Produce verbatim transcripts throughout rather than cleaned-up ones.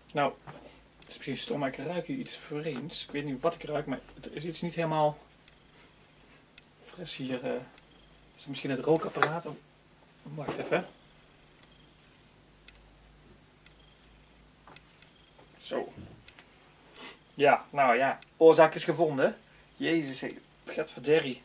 Nou, het is misschien stom, maar ik ruik hier iets vreemds. Ik weet niet wat ik ruik, maar er is iets niet helemaal fris hier. Uh, is het misschien het rookapparaat? Oh, wacht even. Zo. Ja, nou ja. Oorzaak is gevonden. Jezus, gadverderrie.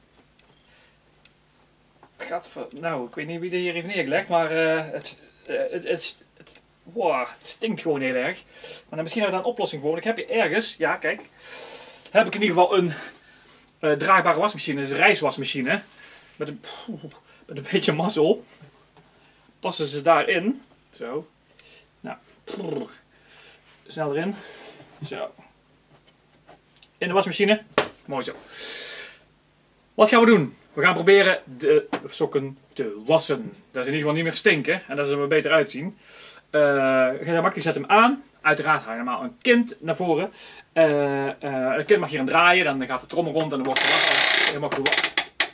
Gadver... Nou, ik weet niet wie er hier heeft neergelegd, maar uh, het, uh, het, het, het, wow, het stinkt gewoon heel erg. Maar dan misschien hebben we daar een oplossing voor. Ik heb hier ergens, ja kijk, heb ik in ieder geval een uh, draagbare wasmachine. Dat is een reiswasmachine. Met een, met een beetje mazzel. Passen ze daarin. Zo. Nou. Snel erin. Zo. In de wasmachine. Mooi zo. Wat gaan we doen? We gaan proberen de sokken te wassen. Dat ze in ieder geval niet meer stinken. En dat ze er beter uitzien. Uh, makkelijk zet hem aan. Uiteraard haal je normaal een kind naar voren. Uh, uh, een kind mag hier aan draaien. Dan gaat de trommel rond en dan wordt de was helemaal gewassen.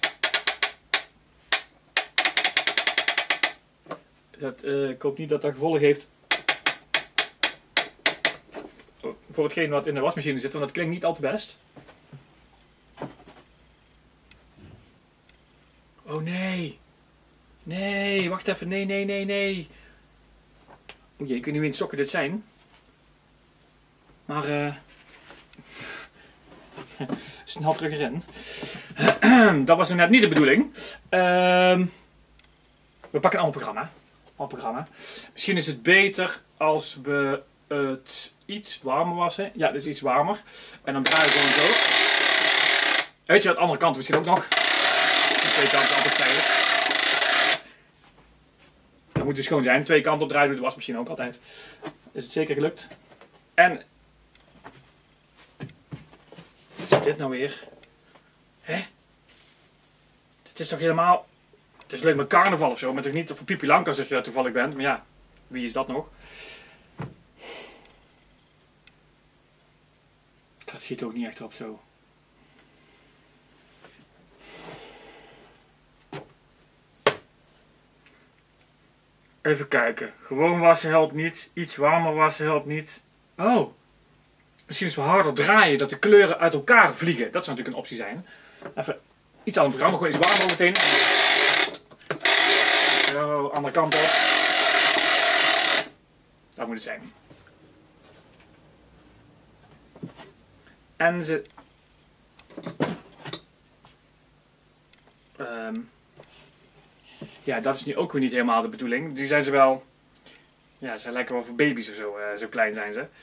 Dat, uh, ik hoop niet dat dat gevolg heeft voor hetgeen wat in de wasmachine zit. Want dat klinkt niet al te best. Oh nee. Nee, wacht even. Nee, nee, nee, nee. O jee, ik weet niet wie in sokken dit zijn. Maar uh... snel terug erin. Dat was nu net niet de bedoeling. Uh... We pakken een ander programma. Ander programma. Misschien is het beter als we het iets warmer wassen. Ja, dus iets warmer. En dan draai je gewoon zo. Weet je wat, andere kant misschien ook nog. Twee kanten altijd veilig. Dat moet dus schoon zijn. Twee kanten opdraaien doet de wasmachine ook altijd. Is het zeker gelukt. En... Wat is dit nou weer? Hè? Dit is toch helemaal... Het is leuk met carnaval of zo. Maar toch niet voor Pipi Langkous als je daar toevallig bent. Maar ja, wie is dat nog? Dat schiet ook niet echt op zo. Even kijken. Gewoon wassen helpt niet. Iets warmer wassen helpt niet. Oh. Misschien is het wel harder draaien dat de kleuren uit elkaar vliegen. Dat zou natuurlijk een optie zijn. Even iets aan het programma. Gewoon iets warmer meteen. Zo, andere kant op. Dat moet het zijn. En ze... Um... Ja, dat is nu ook weer niet helemaal de bedoeling. Die zijn ze wel... Ja, ze lijken wel voor baby's of zo. Uh, zo klein zijn ze.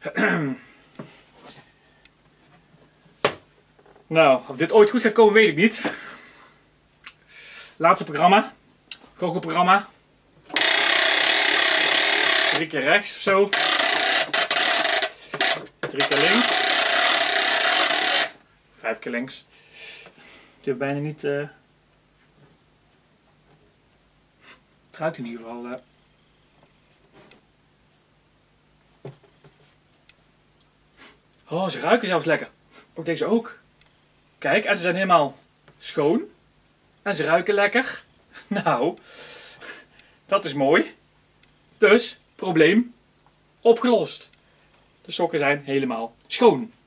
Nou, of dit ooit goed gaat komen weet ik niet. Laatste programma. Goochelprogramma. Drie keer rechts of zo. Drie keer links. Vijf keer links. Ik heb bijna niet... Uh... Het ruikt in ieder geval... Uh... Oh, ze ruiken zelfs lekker. Ook deze ook. Kijk, en ze zijn helemaal schoon. En ze ruiken lekker. Nou, dat is mooi. Dus, probleem opgelost. De sokken zijn helemaal schoon.